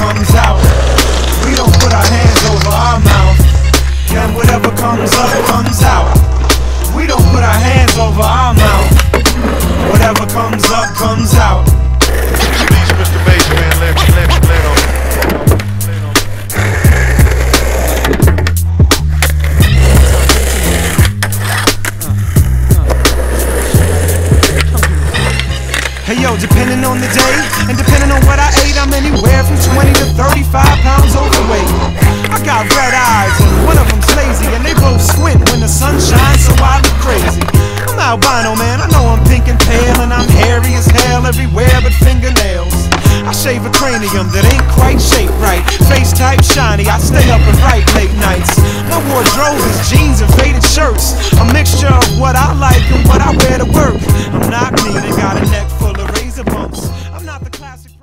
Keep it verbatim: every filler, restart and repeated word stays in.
comes out. We don't put our hands over our mouth. And whatever comes up, comes out. We don't put our hands over our mouth. Whatever comes up, comes out. Please, Mister Major, man, let, let, let him. Hey yo, depending on the day, and depending on what I ate, I'm anywhere from twenty to thirty-five pounds overweight. I got red eyes, and one of them's lazy, and they both squint when the sun shines, so I look crazy. I'm albino, man, I know I'm pink and pale, and I'm hairy as hell everywhere but fingernails. I shave a cranium that ain't quite shaped right, face type shiny, I stay up and write late nights. My wardrobe is jeans and faded shirts, a mixture of what I like and what I wear to work. I'm not clean and got a neck full of razor bumps. I'm not the classic